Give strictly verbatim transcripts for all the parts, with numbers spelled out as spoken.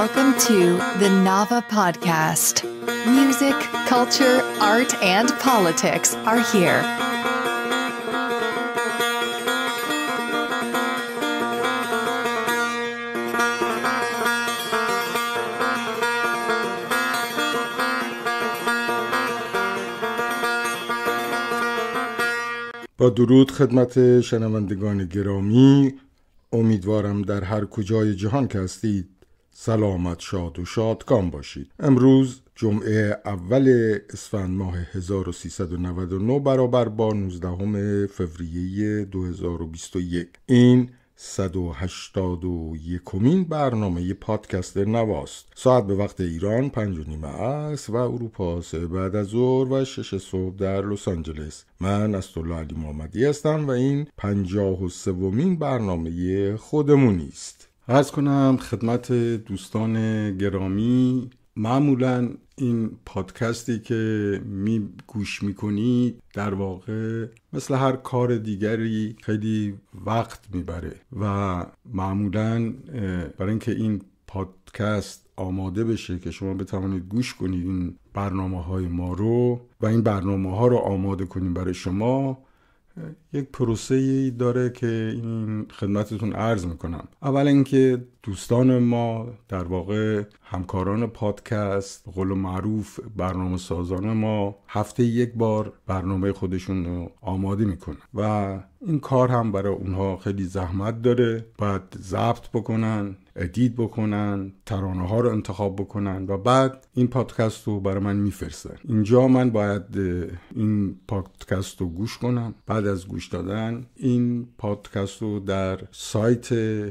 Welcome to the Nava Podcast. Music, culture, art, and politics are here. با درود خدمت شنوندگان گرامی، امیدوارم در هر کجای جهان که هستید سلامت، شاد و شادکام باشید. امروز جمعه اول اسفند ماه هزار و سیصد و نود و نه برابر با نوزدهم فوریه دو هزار و بیست و یک. این صد و هشتاد و یکمین برنامه پادکست نواست. ساعت به وقت ایران پنج و نیم عصر و اروپا سه بعد از ظهر و شش صبح در لس آنجلس. من اسدالله علی محمدی هستم و این پنجاه و سومین برنامه خودمونی است. عرض کنم خدمت دوستان گرامی، معمولاً این پادکستی که می گوش میکنید در واقع مثل هر کار دیگری خیلی وقت میبره و معمولاً برای اینکه این پادکست آماده بشه که شما بتوانید گوش کنید این برنامه های ما رو و این برنامه ها رو آماده کنیم برای شما، یک پروسه‌ای داره که این خدمتتون عرض میکنم. اول اینکه دوستان ما، در واقع همکاران پادکست، به قول معروف برنامه سازان ما، هفته یک بار برنامه خودشون رو آماده میکنن و این کار هم برای اونها خیلی زحمت داره. باید ضبط بکنن، ادیت بکنن، ترانه ها رو انتخاب بکنن و بعد این پادکست رو برای من میفرستن. اینجا من باید این پادکست رو گوش کنم. بعد از گوش دادن این پادکست رو در سایت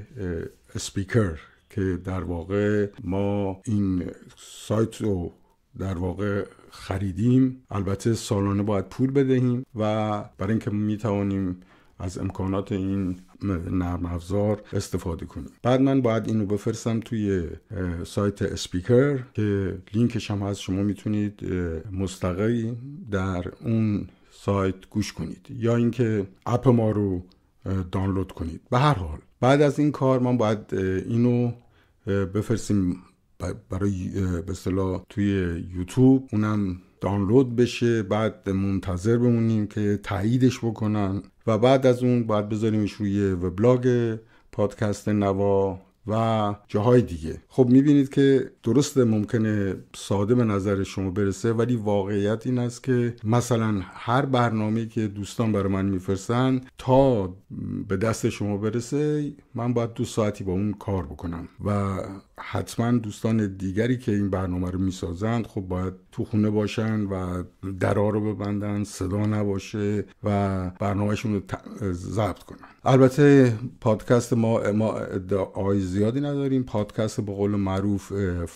اسپیکر که در واقع ما این سایت رو در واقع خریدیم، البته سالانه باید پول بدهیم و برای اینکه میتوانیم از امکانات این نرم افزار استفاده کنیم. بعد من باید اینو بفرستم توی سایت اسپیکر که لینکش هم هست، شما میتونید مستقیم در اون سایت گوش کنید یا اینکه اپ ما رو دانلود کنید. به هر حال بعد از این کار من باید اینو بفرستیم برای به اصطلاح توی یوتیوب، اونم دانلود بشه، بعد منتظر بمونیم که تاییدش بکنن و بعد از اون باید بذاریمش روی وبلاگ پادکست نوا و جاهای دیگه. خب میبینید که درسته ممکنه ساده به نظر شما برسه، ولی واقعیت این است که مثلا هر برنامه‌ای که دوستان برای من میفرستن تا به دست شما برسه من باید دو ساعتی با اون کار بکنم و حتما دوستان دیگری که این برنامه رو میسازند خب باید تو خونه باشن و درا رو ببندن، صدا نباشه و برنامهشون رو ضبط کنن. البته پادکست ما ما ادعای زیادی نداریم. پادکست به قول معروف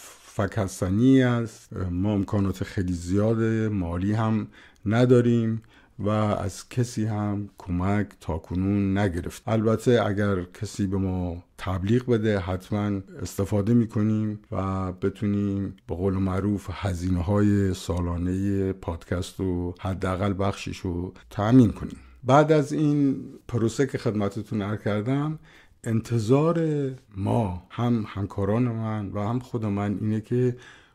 فکستنی است. ما امکانات خیلی زیاده مالی هم نداریم و از کسی هم کمک تاکنون نگرفت. البته اگر کسی به ما تبلیغ بده حتما استفاده میکنیم و بتونیم به قول معروف هزینه های سالانه پادکست رو حداقل بخشش رو تأمین کنیم. بعد از این پروسه که خدمتتون عرض کردم، انتظار ما، هم همکاران من و هم خود من، اینه که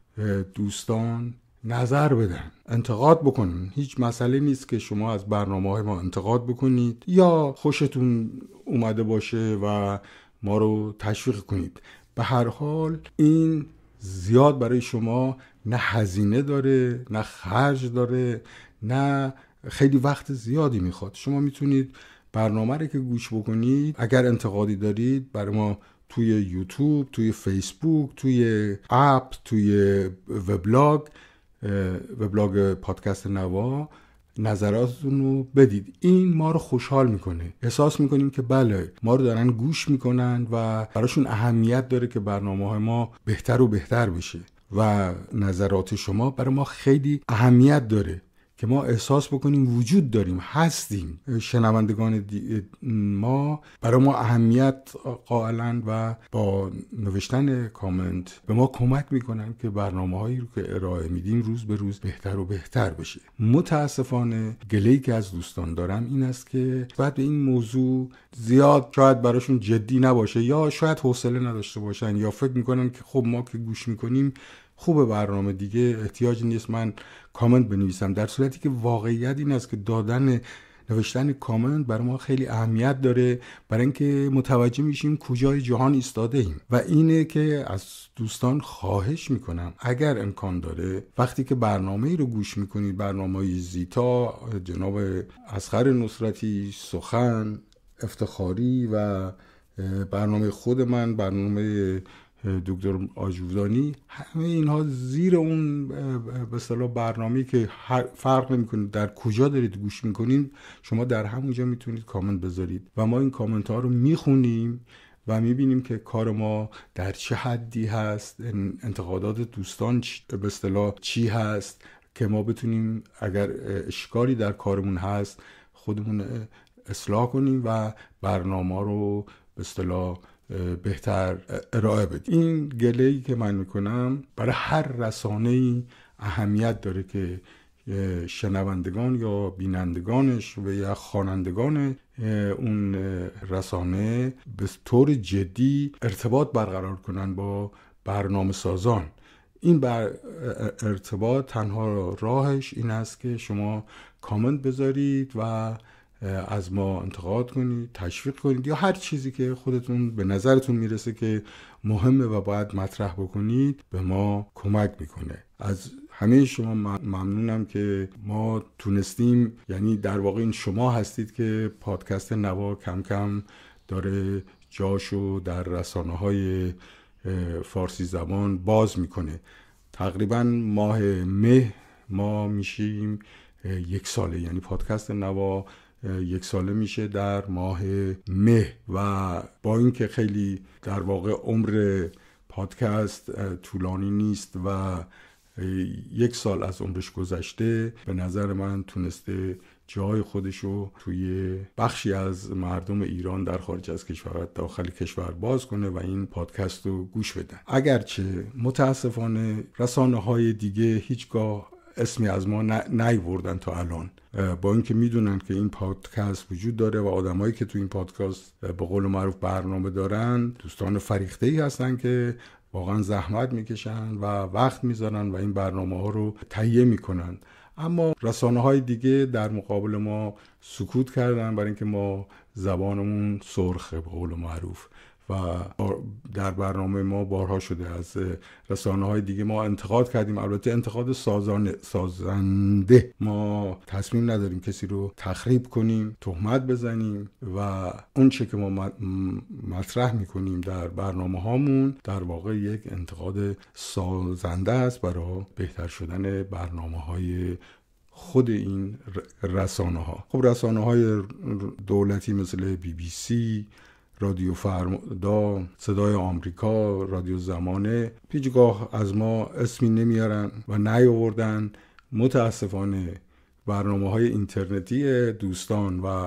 دوستان نظر بدن، انتقاد بکنن. هیچ مسئله نیست که شما از برنامه‌های ما انتقاد بکنید یا خوشتون اومده باشه و ما رو تشویق کنید. به هر حال این زیاد برای شما نه هزینه داره، نه خرج داره، نه خیلی وقت زیادی میخواد. شما میتونید برنامه رو که گوش بکنید، اگر انتقادی دارید برای ما توی یوتیوب، توی فیسبوک، توی اپ، توی وبلاگ وبلاگ پادکست نوا نظراتتون رو بدید. این ما رو خوشحال میکنه. احساس میکنیم که بله ما رو دارن گوش میکنن و براشون اهمیت داره که برنامه‌های ما بهتر و بهتر بشه و نظرات شما برای ما خیلی اهمیت داره که ما احساس بکنیم وجود داریم، هستیم. شنوندگان ما برای ما اهمیت قائلند و با نوشتن کامنت به ما کمک میکنن که برنامه‌هایی رو که ارائه میدیم روز به روز بهتر و بهتر بشه. متاسفانه گله‌ای که از دوستان دارم این است که بعد به این موضوع زیاد شاید براشون جدی نباشه، یا شاید حوصله نداشته باشن، یا فکر میکنن که خب ما که گوش میکنیم خوبه، برنامه دیگه احتیاج نیست من کامنت بنویسم. در صورتی که واقعیت این است که دادن نوشتن کامنت برای ما خیلی اهمیت داره، برای اینکه متوجه میشیم کجای جهان ایستاده ایم. و اینه که از دوستان خواهش میکنم اگر امکان داره وقتی که برنامه ای رو گوش میکنید، برنامه زیتا، جناب اصغر نصرتی، سخن، افتخاری و برنامه خود من، برنامه دکتر آجودانی، همه اینها زیر اون به اصطلاح برنامه‌ای که فرق نمی‌کنه در کجا دارید گوش می‌کنید، شما در همونجا میتونید کامنت بذارید و ما این کامنت ها رو میخونیم و میبینیم که کار ما در چه حدی هست، انتقادات دوستان به اصطلاح چی هست، که ما بتونیم اگر اشکالی در کارمون هست خودمون اصلاح کنیم و برنامه رو به اصطلاح بهتر ارائه بدیم. این گله‌ای که من میکنم برای هر رسانه‌ای اهمیت داره که شنوندگان یا بینندگانش و یا خوانندگان اون رسانه به طور جدی ارتباط برقرار کنن با برنامه سازان. این بر ارتباط تنها راهش این است که شما کامنت بذارید و از ما انتقاد کنید، تشویق کنید، یا هر چیزی که خودتون به نظرتون میرسه که مهمه و باید مطرح بکنید به ما کمک میکنه. از همه شما ممنونم که ما تونستیم، یعنی در واقع این شما هستید که پادکست نوا کم کم داره جاشو در رسانه‌های فارسی زبان باز میکنه. تقریبا ماه مه ما میشیم یک ساله، یعنی پادکست نوا یک ساله میشه در ماه مه و با اینکه خیلی در واقع عمر پادکست طولانی نیست و یک سال از عمرش گذشته، به نظر من تونسته جای خودشو توی بخشی از مردم ایران در خارج از کشور و داخل کشور باز کنه و این پادکست رو گوش بدن. اگرچه متاسفانه رسانه‌های دیگه هیچگاه اسمی از ما نیوردن تا الان، با اینکه میدونن که این پادکست وجود داره و آدمایی که تو این پادکست به قول معروف برنامه دارن دوستان فریخته‌ای هستن که واقعا زحمت میکشن و وقت میذارن و این برنامه ها رو تهیه میکنن. اما رسانه‌های دیگه در مقابل ما سکوت کردن برای اینکه ما زبانمون سرخه به قول معروف و در برنامه ما بارها شده از رسانه‌های دیگه ما انتقاد کردیم، البته انتقاد سازانه سازنده. ما تصمیم نداریم کسی رو تخریب کنیم، تهمت بزنیم و اون چه که ما مطرح میکنیم در برنامه هامون در واقع یک انتقاد سازنده است برای بهتر شدن برنامه‌های خود این رسانه ها. خب رسانه های دولتی مثل بی بی سی، رادیو فردا، صدای آمریکا، رادیو زمانه هیچگاه از ما اسمی نمیارن و نیاوردن. متاسفانه برنامه‌های اینترنتی دوستان و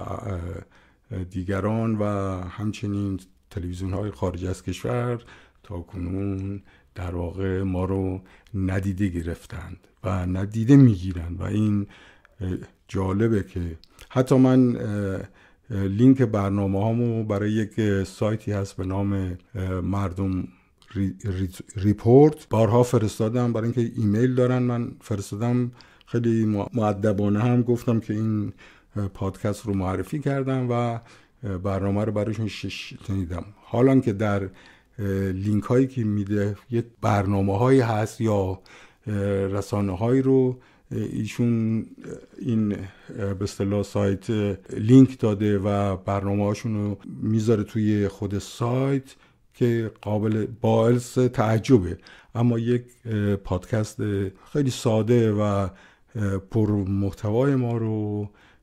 دیگران و همچنین تلویزیون‌های خارج از کشور تا کنون در واقع ما رو ندیده گرفتند و ندیده میگیرند و این جالبه که حتی من لینک برنامه هامو برای یک سایتی هست به نام مردم ریپورت بارها فرستادم، برای اینکه ایمیل دارن من فرستادم، خیلی مؤدبانه هم گفتم که این پادکست رو معرفی کردم و برنامه رو برایشون شنیدم. حالا که در لینک هایی که میده یک برنامه هایی هست یا رسانه هایی رو ایشون این به اصطلاح سایت لینک داده و برنامه هاشون رو میذاره توی خود سایت که قابل باعث تعجبه. اما یک پادکست خیلی ساده و پر محتوای ما رو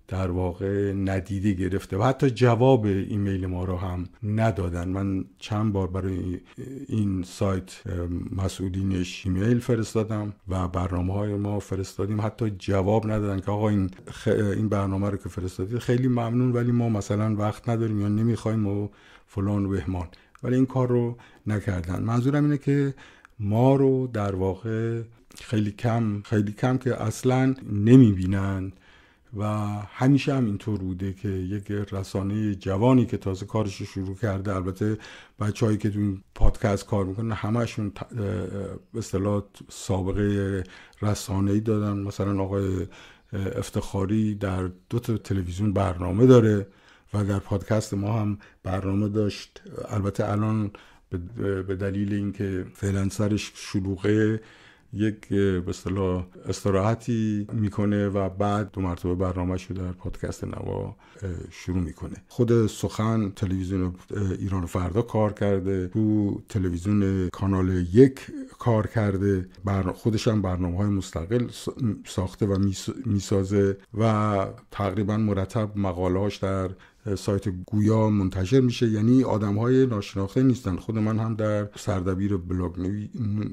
در واقع ندیده گرفته و حتی جواب ایمیل ما رو هم ندادن. من چند بار برای این سایت مسئولینش ایمیل فرستادم و برنامه‌های ما فرستادیم، حتی جواب ندادن که آقا این خ... این برنامه رو که فرستادید خیلی ممنون ولی ما مثلا وقت نداریم یا نمیخوایم و فلان و بهمان، ولی این کار رو نکردن. منظورم اینه که ما رو در واقع خیلی کم خیلی کم که اصلا نمیبینن و همیشه هم اینطور بوده که یک رسانه جوانی که تازه کارش رو شروع کرده، البته بچه‌هایی که تو این پادکست کار میکنن همشون به اصطلاح سابقه رسانه‌ای دادن. مثلا آقای افتخاری در دو تا تلویزیون برنامه داره و در پادکست ما هم برنامه داشت. البته الان به دلیل اینکه فعلا سرش شلوغه یک به اصطلاح استراحتی میکنه و بعد دو مرتبه برنامه‌شو در پادکست نوا شروع میکنه. خود سخن تلویزیون ایران فردا کار کرده، تو تلویزیون کانال یک کار کرده، خودش هم برنامه‌های مستقل ساخته و میسازه و تقریبا مرتب مقاله‌اش در سایت گویا منتشر میشه. یعنی آدم‌های ناشناخته نیستن. خود من هم در سردبیر بلاگ نوی...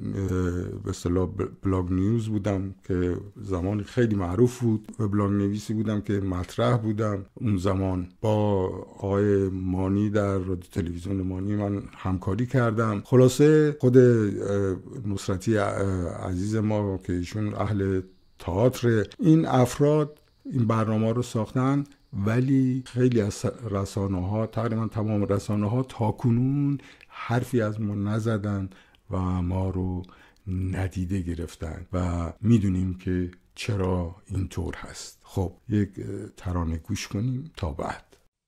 به اصطلاح بلاگ نیوز بودم که زمانی خیلی معروف بود و بلاگ نویسی بودم که مطرح بودم اون زمان. با آقای مانی در رادیو تلویزیون مانی من همکاری کردم. خلاصه خود نصرتی عزیز ما که ایشون اهل تئاتر، این افراد این برنامه رو ساختن ولی خیلی از رسانه‌ها، تقریبا تمام رسانه‌ها تاکنون حرفی از ما نزدن و ما رو ندیده گرفتن و میدونیم که چرا اینطور هست. خب یک ترانه گوش کنیم تا بعد.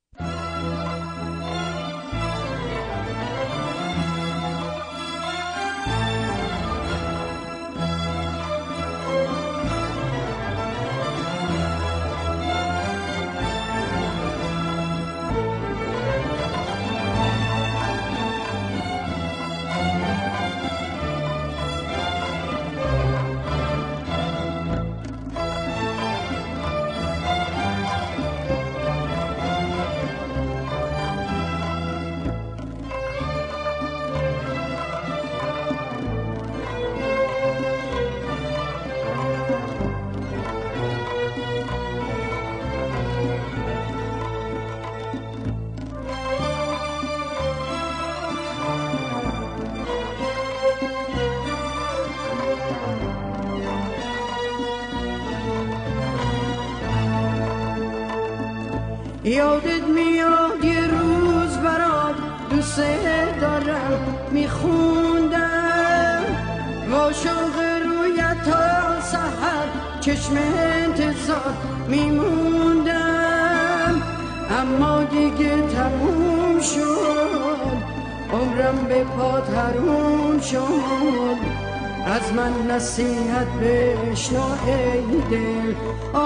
یادت میاد یه روز برات دوست دارم میخوندم و عاشق رویت تا سحر چشم انتظار میموندم، اما دیگه تموم شد، عمرم به پات حروم شد، از من نصیحت بشنو ای دل،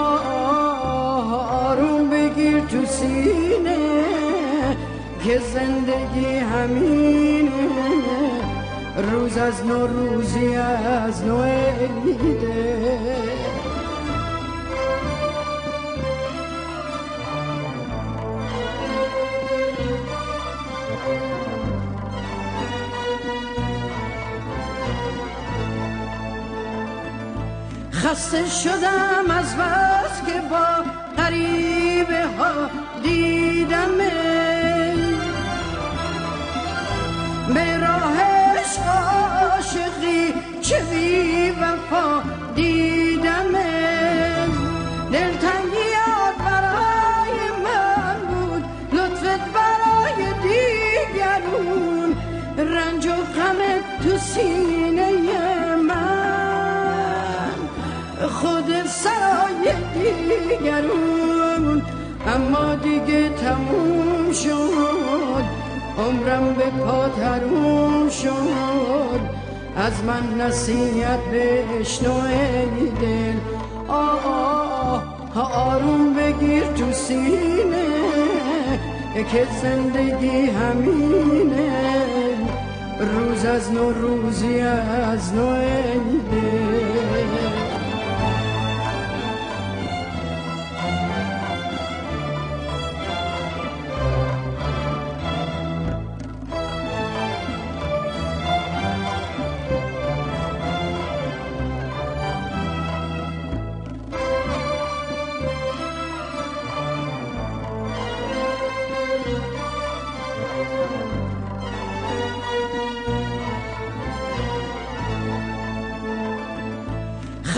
آروم بگیر تو سینه که زندگی همینه، روز از نو روزی از نو عیده. خسته شدم از بس که با غریبه ها دیدم، به راه عشق عاشقی چه بی وفا دیدم، دلتنگیات برای من بود، لطفت برای دیگرون، رنج و غمت تو سینه من، خود سرای دیگرون، اما دیگه تموم شد، عمرم به پات حروم شد، از من نصیحت بشنو ای دل، آه آه آروم بگیر تو سینه که زندگی همینه، روز از نو روزی از نو عیده.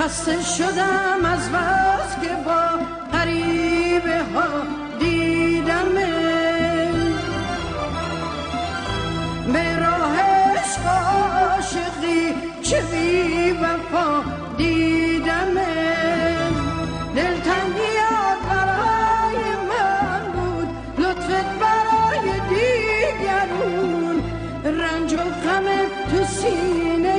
خسته شدم از بس که با غریبه ها دیدم به راه عشق عاشقی چه بی وفا دیدم دلتنگیات برای من بود لطفت برای دیگرون رنج و غمت تو سینه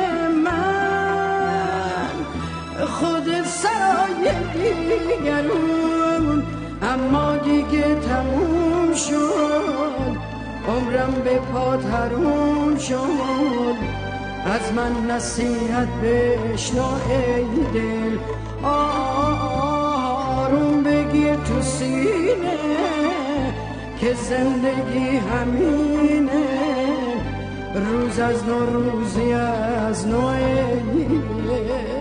من خودت سرای دیگرون اما دیگه تموم شد عمرم به پات حروم شد از من نصیحت بشنو ای دل آروم بگیر تو سینه که زندگی همینه روز از نو روزی از نوعیه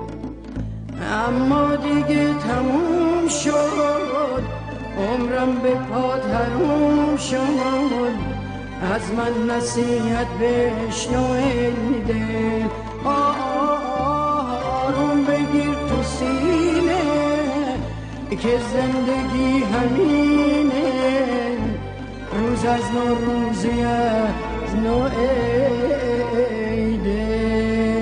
اما دیگه تموم شد عمرم به پات حروم شد از من نصیحت بشنو ای دل آروم بگیر تو سینه که زندگی همینه روز از نو روزی از نو ای دل.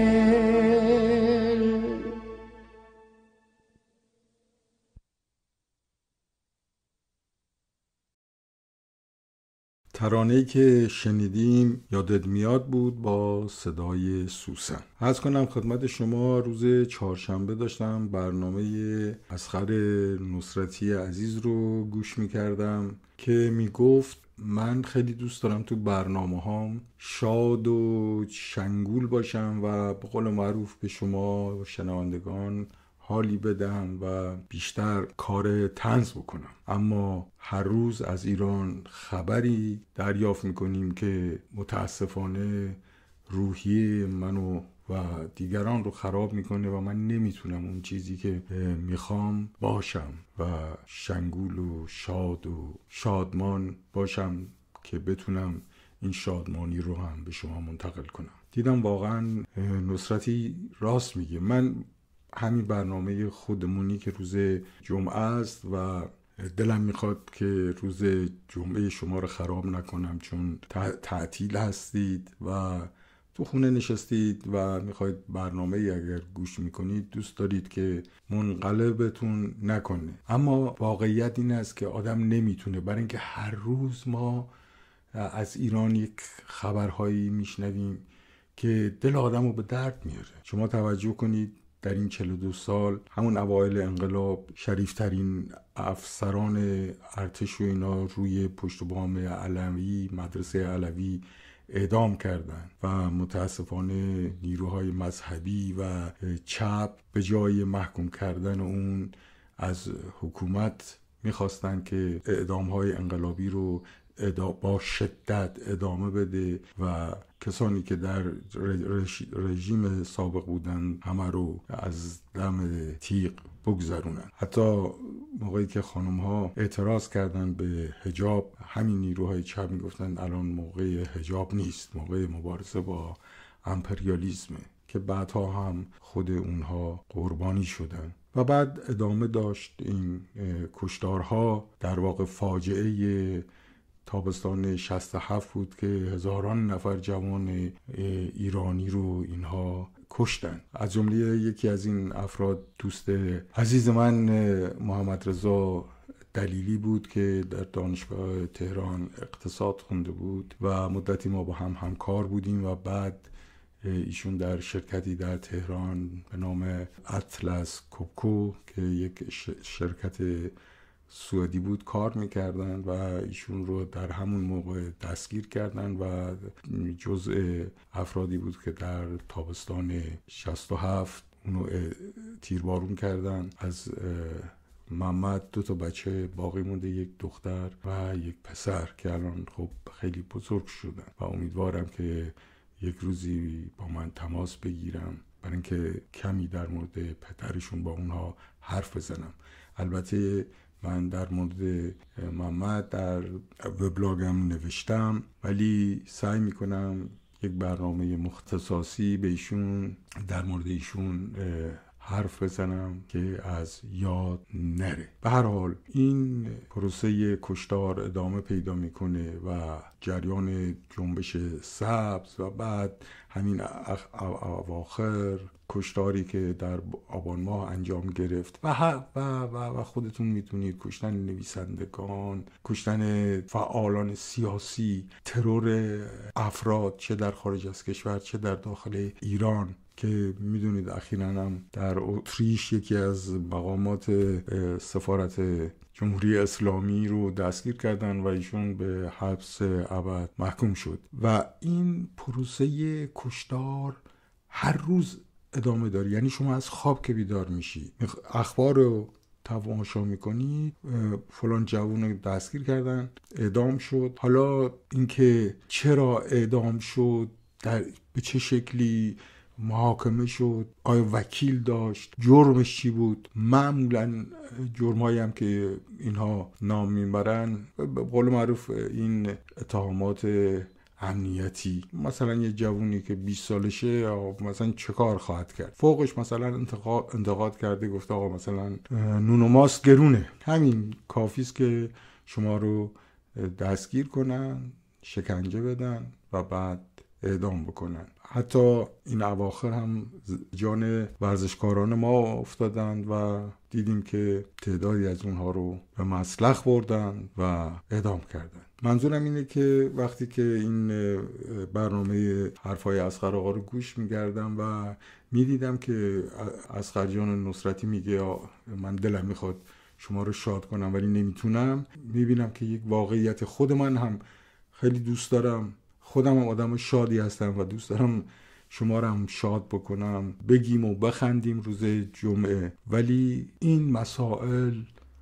ترانه‌ای که شنیدیم یادت میاد بود با صدای سوسن. عرض کنم خدمت شما روز چهارشنبه داشتم برنامه اصغر نصرتی عزیز رو گوش میکردم که میگفت من خیلی دوست دارم تو برنامه هام شاد و شنگول باشم و به قول معروف به شما شنوندگان حالی بدم و بیشتر کار طنز بکنم، اما هر روز از ایران خبری دریافت میکنیم که متاسفانه روحیه منو و دیگران رو خراب میکنه و من نمیتونم اون چیزی که میخوام باشم و شنگول و شاد و شادمان باشم که بتونم این شادمانی رو هم به شما منتقل کنم. دیدم واقعا نصرتی راست میگه. من همین برنامه خودمونی که روز جمعه است و دلم میخواد که روز جمعه شما رو خراب نکنم چون تعطیل هستید و تو خونه نشستید و میخواید برنامه اگر گوش میکنید دوست دارید که منقلبتون نکنه، اما واقعیت این است که آدم نمیتونه، برای اینکه هر روز ما از ایران یک خبرهایی میشنویم که دل آدم رو به درد میاره. شما توجه کنید در این چهل و دو سال همون اوایل انقلاب شریفترین افسران ارتش و اینا روی پشت بام علوی مدرسه علوی اعدام کردن و متاسفانه نیروهای مذهبی و چپ به جای محکوم کردن اون از حکومت میخواستن که اعدامهای انقلابی رو با شدت ادامه بده و کسانی که در رژیم سابق بودن همه رو از دم تیغ بگذرونن. حتی موقعی که خانم ها اعتراض کردن به حجاب، همین نیروهای چپ میگفتن الان موقع حجاب نیست، موقع مبارزه با امپریالیسمه، که بعدها هم خود اونها قربانی شدن. و بعد ادامه داشت این کشتارها. در واقع فاجعه تابستان شصت و هفت بود که هزاران نفر جوان ایرانی رو اینها کشتن. از جمله یکی از این افراد دوست عزیز من محمد رضا دلیلی بود که در دانشگاه تهران اقتصاد خونده بود و مدتی ما با هم همکار بودیم و بعد ایشون در شرکتی در تهران به نام اطلس کوبکو که یک شرکت سوئدی بود کار میکردن و ایشون رو در همون موقع دستگیر کردن و جزء افرادی بود که در تابستان شصت و هفت اونو تیربارون کردن. از محمد دو تا بچه باقی مونده، یک دختر و یک پسر که الان خب خیلی بزرگ شدن و امیدوارم که یک روزی با من تماس بگیرم برای اینکه کمی در مورد پدرشون با اونها حرف بزنم. البته من در مورد محمد در وبلاگم نوشتم ولی سعی میکنم یک برنامه مختصاصی به ایشون در مورد ایشون حرف بزنم که از یاد نره. به هر حال این پروسه کشتار ادامه پیدا میکنه و جریان جنبش سبز و بعد همین اواخر کشتاری که در آبان ماه انجام گرفت و و و, و خودتون میتونید کشتن نویسندگان، کشتن فعالان سیاسی، ترور افراد چه در خارج از کشور چه در داخل ایران که میدونید اخیراً هم در اتریش یکی از مقامات سفارت جمهوری اسلامی رو دستگیر کردن و ایشون به حبس ابد محکوم شد و این پروسه کشتار هر روز ادامه داره. یعنی شما از خواب که بیدار میشی اخبار رو تماشا میکنی، فلان جوون رو دستگیر کردن، اعدام شد. حالا اینکه چرا اعدام شد، در به چه شکلی محاکمه شد، آیا وکیل داشت، جرمش چی بود، معمولا جرمایی هم که اینها نام میبرن به قول معروف این اتهامات امنیتی، مثلا یه جوونی که بیست سالشه مثلا چه کار خواهد کرد، فوقش مثلا انتقاد, انتقاد کرده گفته آقا مثلا نون و ماست گرونه، همین کافیست که شما رو دستگیر کنن، شکنجه بدن و بعد اعدام بکنن. حتی این اواخر هم جان ورزشکاران ما افتادند و دیدیم که تعدادی از اونها رو به مسلخ بردن و اعدام کردن. منظورم اینه که وقتی که این برنامه حرفای اصغر آقا رو گوش می‌کردم و می‌دیدم که اصغر جان نصرتی میگه من دلم میخواد شما رو شاد کنم ولی نمیتونم، میبینم که یک واقعیت خود من هم خیلی دوست دارم، خودم هم آدم شادی هستم و دوست دارم شما رو هم شاد بکنم، بگیم و بخندیم روز جمعه. ولی این مسائل،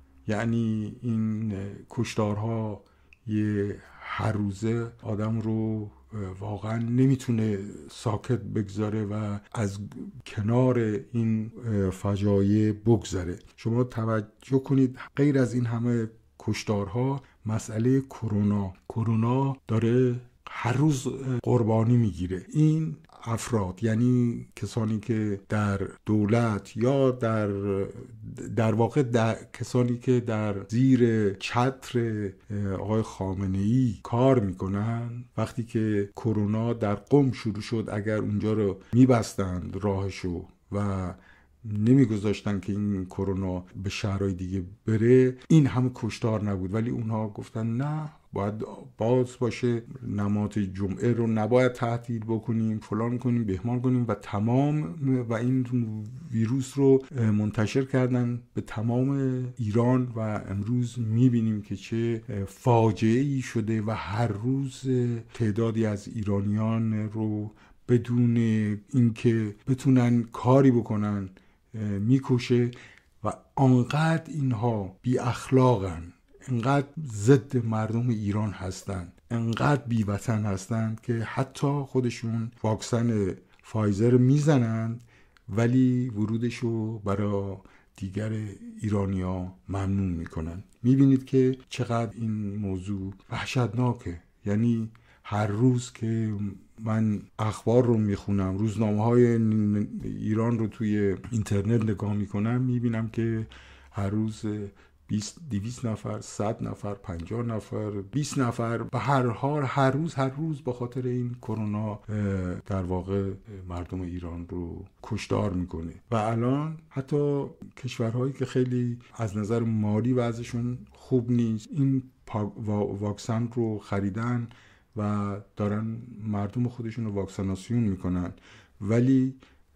یعنی این کشتارها یه هر روزه آدم رو واقعا نمیتونه ساکت بگذاره و از کنار این فجایع بگذره. شما توجه کنید غیر از این همه کشتارها مسئله کرونا کرونا داره هر روز قربانی میگیره. این افراد، یعنی کسانی که در دولت یا در در واقع در کسانی که در زیر چتر آقای خامنه‌ای کار میکنن، وقتی که کرونا در قم شروع شد اگر اونجا رو میبستند راهشو و نمیگذاشتن که این کرونا به شهرهای دیگه بره، این همه کشتار نبود. ولی اونها گفتن نه، باید باز باشه، نماز جمعه رو نباید تعطیل بکنیم، فلان کنیم، بهمان کنیم و تمام و این ویروس رو منتشر کردن به تمام ایران و امروز میبینیم که چه فاجعه‌ای شده و هر روز تعدادی از ایرانیان رو بدون اینکه بتونن کاری بکنن میکشه و انقدر اینها بی اخلاقن، انقدر ضد مردم ایران هستن، انقدر بی وطن هستن که حتی خودشون واکسن فایزر میزنن ولی ورودشو برای دیگر ایرانیا ممنوع میکنن. میبینید که چقدر این موضوع وحشتناکه. یعنی هر روز که من اخبار رو میخونم، روزنامه های ایران رو توی اینترنت نگاه میکنم، میبینم که هر روز بیست دویست نفر، صد نفر، پنجاه نفر، بیست نفر به هر حال هر روز هر روز به خاطر این کرونا در واقع مردم ایران رو کشتار میکنه. و الان حتی کشورهایی که خیلی از نظر مالی وضعشون خوب نیست این واکسن رو خریدن و دارن مردم خودشون رو واکسیناسیون میکنن، ولی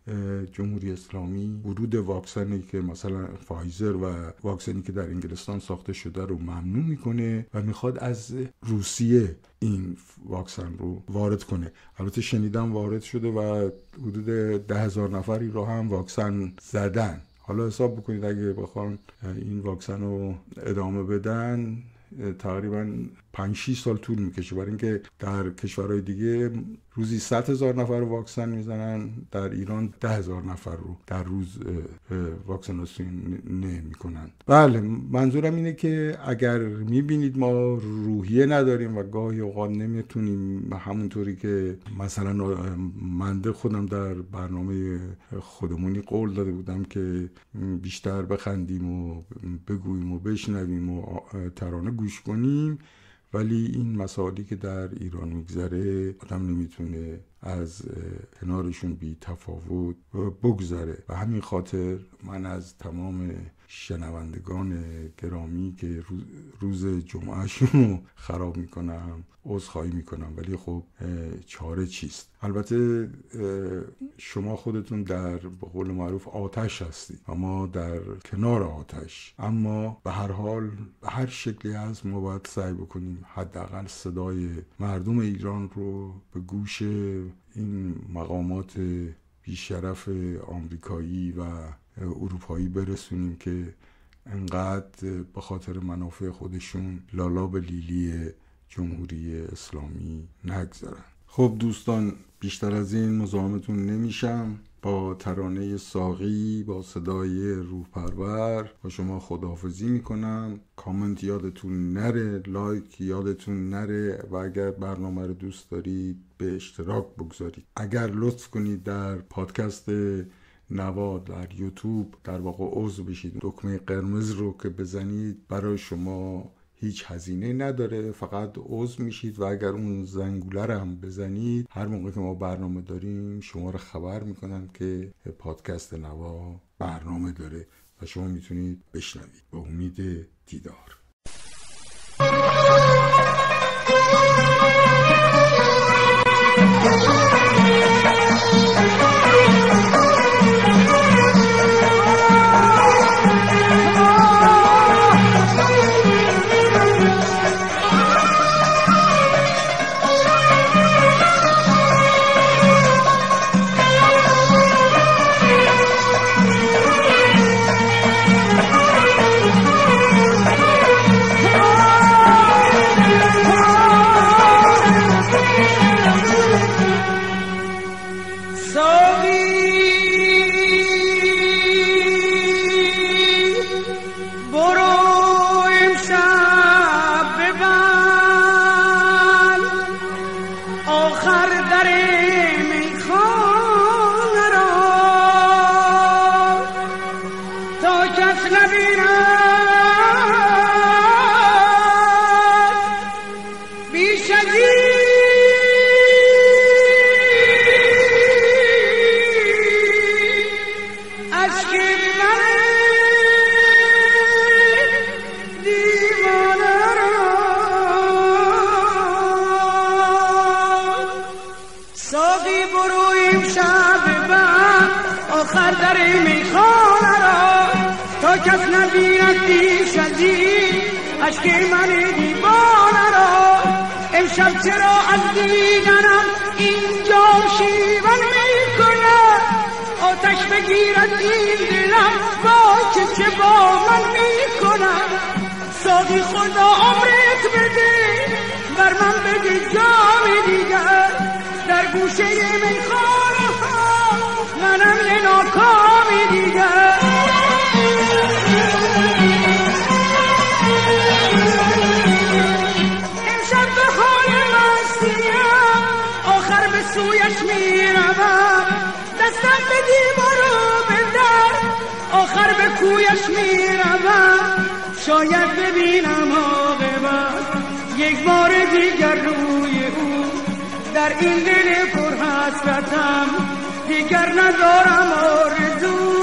جمهوری اسلامی ورود واکسنی که مثلا فایزر و واکسنی که در انگلستان ساخته شده رو ممنوع میکنه و میخواد از روسیه این واکسن رو وارد کنه. البته شنیدم وارد شده و حدود ده هزار نفری رو هم واکسن زدن. حالا حساب بکنید اگه بخوان این واکسن رو ادامه بدن تقریبا پنج شش سال طول میکشه، برای اینکه در کشورهای دیگه روزی صد هزار نفر رو واکسن میزنن، در ایران ده هزار نفر رو در روز واکسیناسیون نمیکنن. بله، منظورم اینه که اگر میبینید ما روحیه نداریم و گاهی اوقات نمیتونیم همونطوری که مثلا منده خودم در برنامه خودمونی قول داده بودم که بیشتر بخندیم و بگوییم و بشنویم و ترانه گوش کنیم، ولی این مسائلی که در ایران میگذره آدم نمیتونه از کنارشون بی تفاوت بگذره. و همین خاطر من از تمام شنوندگان گرامی که روز جمعهشون رو خراب میکنم عذرخواهی میکنم، ولی خب چاره چیست؟ البته شما خودتون در به قول معروف آتش هستید و ما در کنار آتش، اما به هر حال به هر شکلی هست ما باید سعی بکنیم حداقل صدای مردم ایران رو به گوش این مقامات بیشرف آمریکایی و اروپایی برسونیم که انقدر به خاطر منافع خودشون لالا به لیلی جمهوری اسلامی نگذارن. خب دوستان، بیشتر از این مزاحمتون نمیشم. با ترانه ساقی با صدای روح پرور با شما خداحافظی میکنم. کامنت یادتون نره، لایک یادتون نره و اگر برنامه رو دوست دارید به اشتراک بگذارید. اگر لطف کنید در پادکست نوا در یوتیوب در واقع عضو بشید، دکمه قرمز رو که بزنید برای شما هیچ هزینه نداره، فقط عضو میشید و اگر اون زنگوله رو هم بزنید هر موقع که ما برنامه داریم شما رو خبر میکنن که پادکست نوا برنامه داره و شما میتونید بشنوید. به امید دیدار. کس نبیند پیش از این اشک من دیوانه را. امشب چرا از دیدنم اینجا شیون میکنه، آتش بگیرد این دلم با که چه با من میکنه. ساقی خدا عمرت بده بر من بده جام دیگر، در گوشه میخانه ها منم یه ناکامی دیگر. امشب به حال مستیم آخر به سویش میروم، دستم بدی برو به در آخر به کویش میروم. شاید ببینم عاقبت یک بار دیگر روی او، در این دل پر حسرتم دیگر ندارم آرزو.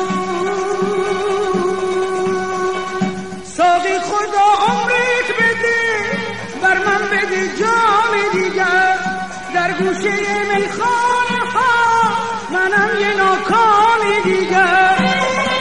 ساقی خدا عمرت بده بر من بده جام دیگر، در گوشه میخانه ها منم یه ناکامی دیگر.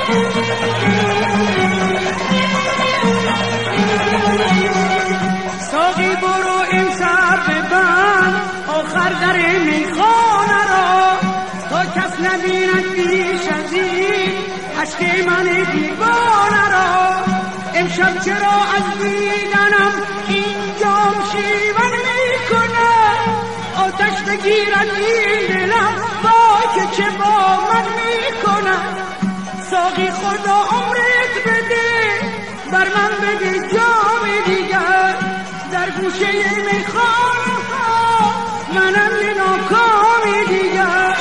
ساقی برو امشب ببند آخر در میخانه را، تا کس نبیند پیش از این اشک من دیوانه را. امشب چرا از دیدنم این جام شیون میکنه آتش بگیرد این دلم وای که چه با من میکنه ساقی خدا عمرت بده بر من بده جام دیگر در گوشه میخانه ها منم یه ناکامی دیگر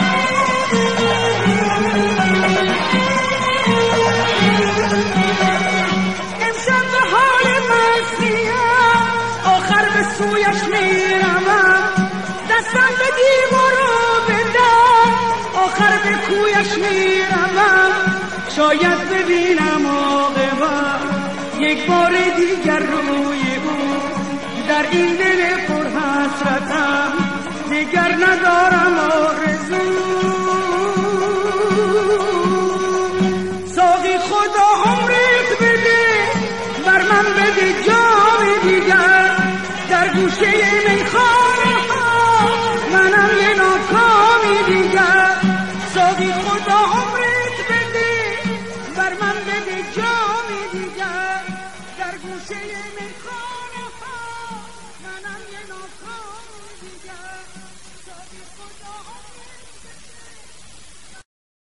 امشب به حال مستیم آخر به سویش میرم دستم به دیوار رو بدم آخر به کویش میرم شاید ببینم عاقبت یک بار دیگر روی او در این دل پر حسرتم دیگر ندارم آرزو